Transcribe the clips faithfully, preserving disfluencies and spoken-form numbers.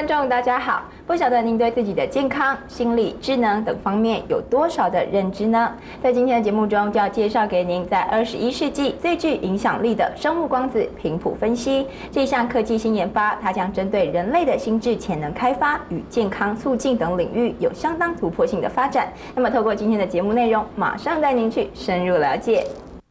众大家好，不晓得您对自己的健康、心理、智能等方面有多少的认知呢？在今天的节目中，就要介绍给您在二十一世纪最具影响力的生物光子频谱分析这项科技新研发，它将针对人类的心智潜能开发与健康促进等领域有相当突破性的发展。那么，透过今天的节目内容，马上带您去深入了解。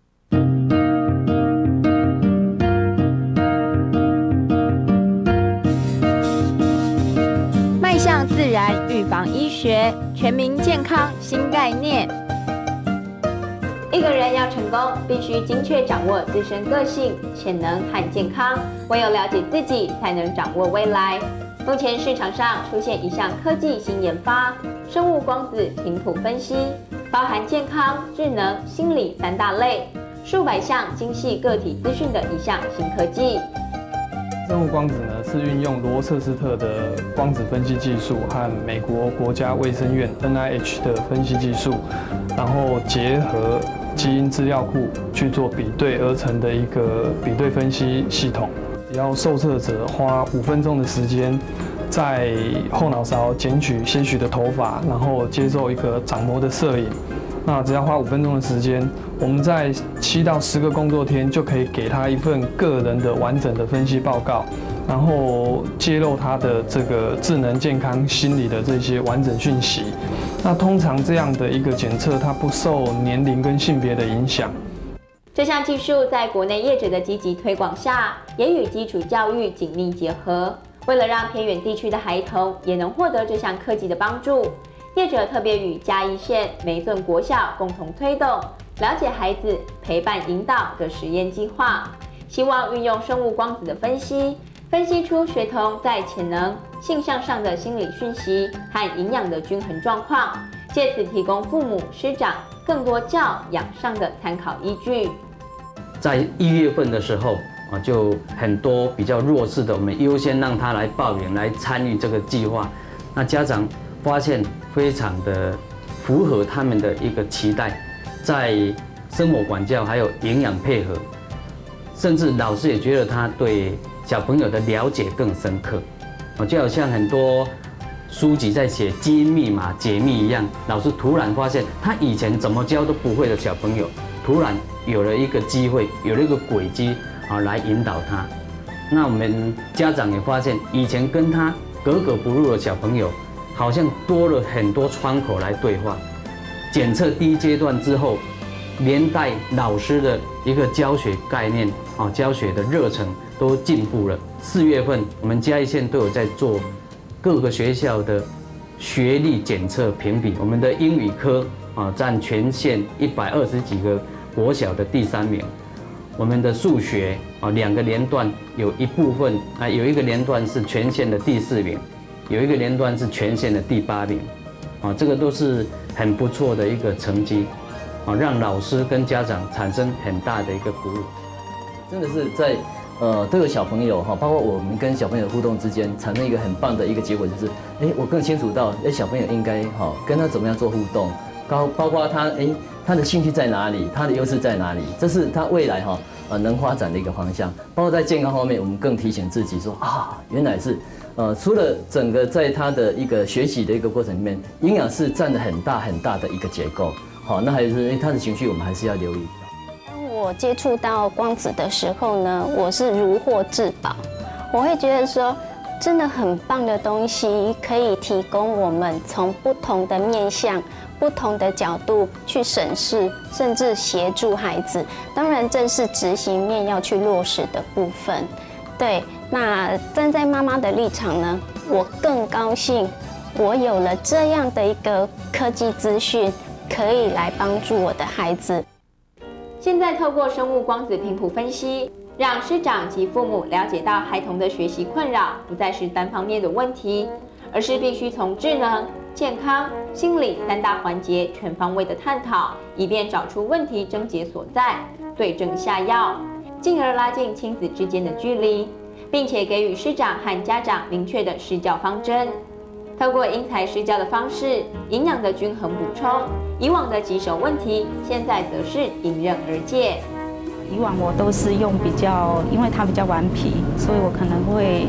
迈向自然预防医学，全民健康新概念。一个人要成功，必须精确掌握自身个性、潜能和健康。唯有了解自己，才能掌握未来。目前市场上出现一项科技新研发——生物光子频谱分析，包含健康、智能、心理三大类，数百项精细个体资讯的一项新科技。 生物光子呢，是运用罗彻斯特的光子分析技术和美国国家卫生院 N I H 的分析技术，然后结合基因资料库去做比对而成的一个比对分析系统。只要受测者花五分钟的时间，在后脑勺剪取些许的头发，然后接受一个掌模的摄影。那只要花五分钟的时间，我们在七到十个工作天就可以给他一份个人的完整的分析报告，然后揭露他的这个智能、健康、心理的这些完整讯息。那通常这样的一个检测，它不受年龄跟性别的影响。 这项技术在国内业者的积极推广下，也与基础教育紧密结合。为了让偏远地区的孩童也能获得这项科技的帮助，业者特别与嘉义县梅圳国小共同推动了解孩子、陪伴引导的实验计划，希望运用生物光子的分析，分析出学童在潜能、性向上的心理讯息和营养的均衡状况，借此提供父母、师长更多教养上的参考依据。 在一月份的时候啊，就很多比较弱势的，我们优先让他来报名来参与这个计划。那家长发现非常的符合他们的一个期待，在生活管教还有营养配合，甚至老师也觉得他对小朋友的了解更深刻。啊，就好像很多书籍在写基因密码解密一样，老师突然发现他以前怎么教都不会的小朋友，突然有了一个机会，有了一个轨迹啊来引导他。那我们家长也发现，以前跟他格格不入的小朋友，好像多了很多窗口来对话。检测第一阶段之后，连带老师的一个教学概念啊，教学的热忱都进步了。四月份，我们嘉义县都有在做各个学校的学历检测评比，我们的英语科啊占全县一百二十几个国小的第三名。我们的数学啊，两个连段有一部分啊，有一个连段是全县的第四名，有一个连段是全县的第八名，啊，这个都是很不错的一个成绩，啊，让老师跟家长产生很大的一个鼓舞。 真的是在呃这个小朋友哈，包括我们跟小朋友的互动之间，产生一个很棒的一个结果，就是哎，我更清楚到哎小朋友应该哈跟他怎么样做互动，包包括他哎他的兴趣在哪里，他的优势在哪里，这是他未来哈呃能发展的一个方向。包括在健康方面，我们更提醒自己说啊，原来是。呃，除了整个在他的一个学习的一个过程里面，营养是占了很大很大的一个结构。好，那还有就是他的情绪，我们还是要留意。 当我接触到光子的时候呢，我是如获至宝。我会觉得说，真的很棒的东西，可以提供我们从不同的面向、不同的角度去审视，甚至协助孩子。当然，这是执行面要去落实的部分。对。那站在妈妈的立场呢，我更高兴，我有了这样的一个科技资讯，可以来帮助我的孩子。 现在透过生物光子频谱分析，让师长及父母了解到孩童的学习困扰不再是单方面的问题，而是必须从智能、健康、心理三大环节全方位的探讨，以便找出问题症结所在，对症下药，进而拉近亲子之间的距离，并且给予师长和家长明确的施教方针。透过因材施教的方式，营养的均衡补充，以往的棘手问题，现在则是迎刃而解。 以往我都是用比较，因为它比较顽皮，所以我可能会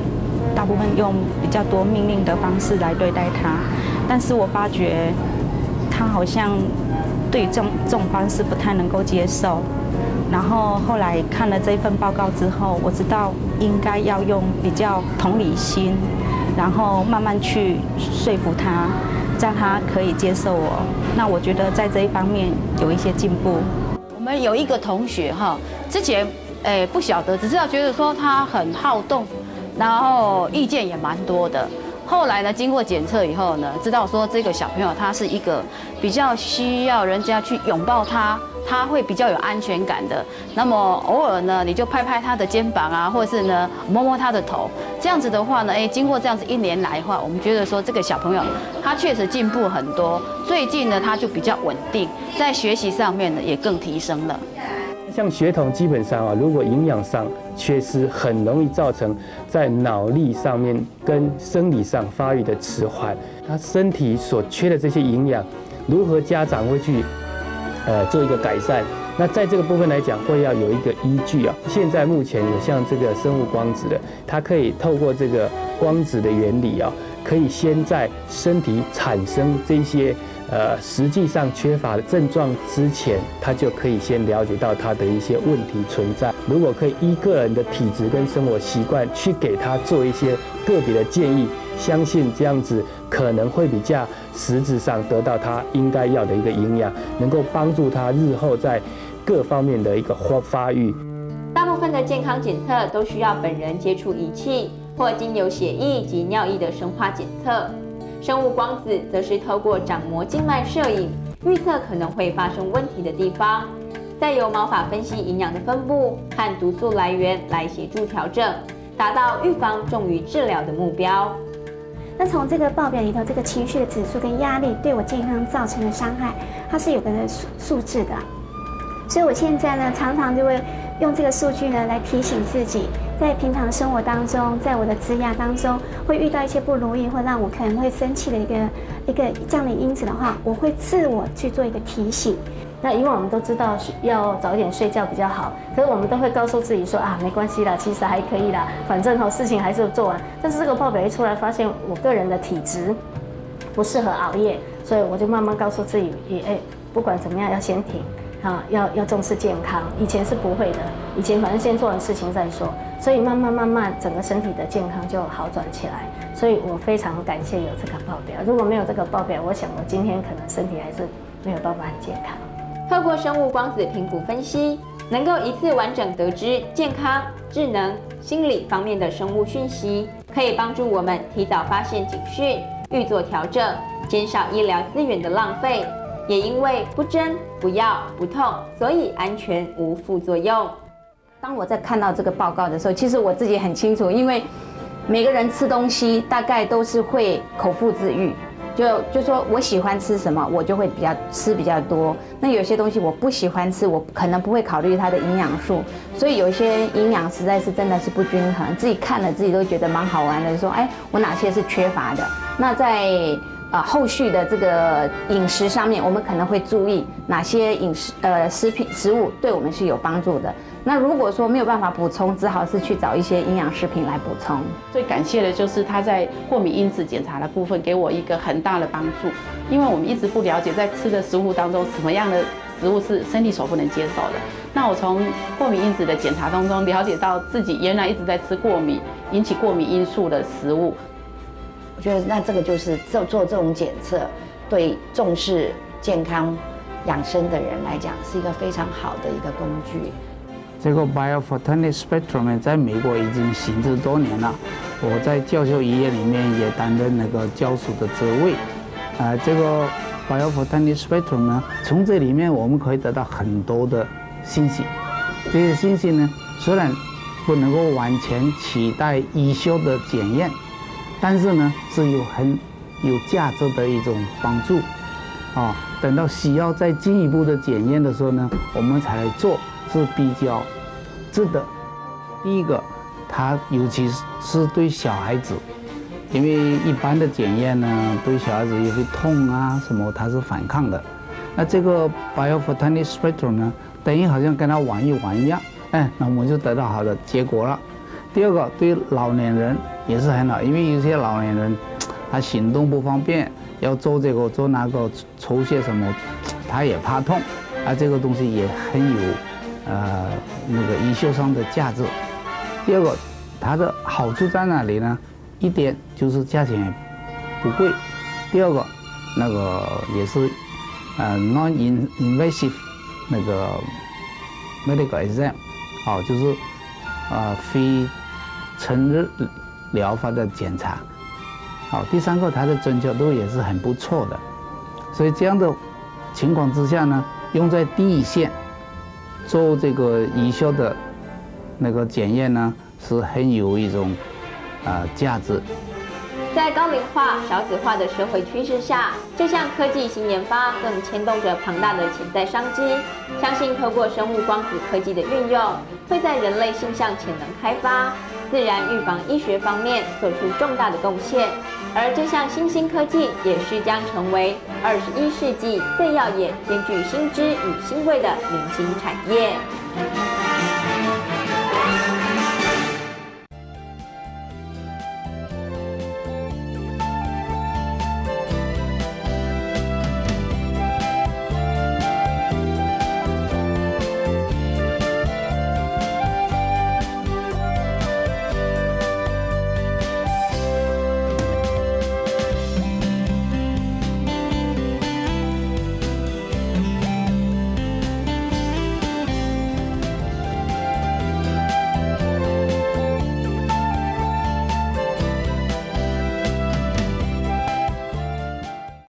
大部分用比较多命令的方式来对待他，但是我发觉他好像对这种这种方式不太能够接受。然后后来看了这份报告之后，我知道应该要用比较同理心，然后慢慢去说服他，让他可以接受我。那我觉得在这一方面有一些进步。 我们有一个同学哈，之前诶不晓得，只知道觉得说他很好动，然后意见也蛮多的。后来呢，经过检测以后呢，知道说这个小朋友他是一个比较需要人家去拥抱他，他会比较有安全感的。那么偶尔呢，你就拍拍他的肩膀啊，或者是呢摸摸他的头，这样子的话呢，哎，经过这样子一年来的话，我们觉得说这个小朋友他确实进步很多。最近呢，他就比较稳定，在学习上面呢也更提升了。 像血统基本上啊，如果营养上缺失，很容易造成在脑力上面跟生理上发育的迟缓。他身体所缺的这些营养，如何家长会去呃做一个改善？那在这个部分来讲，会要有一个依据啊。现在目前有像这个生物光子的，它可以透过这个光子的原理啊，可以先在身体产生这些。呃，实际上缺乏的症状之前，他就可以先了解到他的一些问题存在。如果可以依个人的体质跟生活习惯去给他做一些个别的建议，相信这样子可能会比较实质上得到他应该要的一个营养，能够帮助他日后在各方面的一个发发育。 大部分的健康检测都需要本人接触仪器，或经由血液及尿液的生化检测。生物光子则是透过掌膜静脉摄影，预测可能会发生问题的地方，再由毛发分析营养的分布和毒素来源来协助调整，达到预防重于治疗的目标。 那从这个报表里头，这个情绪的指数跟压力对我健康造成的伤害，它是有个数数字的。所以我现在呢，常常就会用这个数据呢来提醒自己，在平常生活当中，在我的职涯当中，会遇到一些不如意或让我可能会生气的一个一个这样的因子的话，我会自我去做一个提醒。 那因为我们都知道要早一点睡觉比较好，可是我们都会告诉自己说啊，没关系啦，其实还可以啦，反正哦事情还是做完。但是这个报表一出来，发现我个人的体质不适合熬夜，所以我就慢慢告诉自己，哎，不管怎么样要先停。啊，要要重视健康，以前是不会的，以前反正先做完事情再说，所以慢慢慢慢，整个身体的健康就好转起来。所以我非常感谢有这个报表，如果没有这个报表，我想我今天可能身体还是没有办法很健康。 透过生物光子频谱分析，能够一次完整得知健康、智能、心理方面的生物讯息，可以帮助我们提早发现警讯，预做调整，减少医疗资源的浪费。也因为不针、不药、不痛，所以安全无副作用。 当我在看到这个报告的时候，其实我自己很清楚，因为每个人吃东西大概都是会口腹之欲，就就说我喜欢吃什么，我就会比较吃比较多。那有些东西我不喜欢吃，我可能不会考虑它的营养素，所以有一些营养实在是真的是不均衡，自己看了自己都觉得蛮好玩的，说哎，我哪些是缺乏的？那在呃，后续的这个饮食上面，我们可能会注意哪些饮食呃食品食物对我们是有帮助的。那如果说没有办法补充，只好是去找一些营养食品来补充。 最感谢的就是他在过敏因子检查的部分给我一个很大的帮助，因为我们一直不了解在吃的食物当中什么样的食物是身体所不能接受的。那我从过敏因子的检查当中了解到自己原来一直在吃过敏引起过敏因素的食物。 我觉得那这个就是做做这种检测，对重视健康养生的人来讲，是一个非常好的一个工具。 这个 Biokeyz Spectrum 呢，在美国已经行之多年了。我在教授医院里面也担任那个教授的职位。啊、呃，这个 Biokeyz Spectrum 呢，从这里面我们可以得到很多的信息。这些信息呢，虽然不能够完全取代医学的检验。但是呢，是有很有价值的一种帮助，啊，等到需要再进一步的检验的时候呢，我们才来做是比较值得。第一个，它尤其是对小孩子，因为一般的检验呢，对小孩子也会痛啊什么，它是反抗的。那这个 Biokeyz Spectrum 呢，等于好像跟他玩一玩一样，哎，那我们就得到好的结果了。第二个，对老年人也是很好，因为有些老年人他行动不方便，要做这个做那个抽血什么，他也怕痛，啊，这个东西也很有呃那个医学上的价值。第二个，它的好处在哪里呢？一点就是价钱不贵，第二个那个也是呃 non-invasive 那个 medical exam， 好，就是呃非成日疗法的检查。好，第三个它的准确度也是很不错的，所以这样的情况之下呢，用在第一线做这个医学的那个检验呢，是很有一种啊、呃、价值。 在高龄化、少子化的社会趋势下，这项科技新研发更牵动着庞大的潜在商机。相信透过生物光子科技的运用，会在人类性向潜能开发、自然预防医学方面做出重大的贡献。而这项新兴科技也是将成为二十一世纪最耀眼、兼具新知与新贵的明星产业。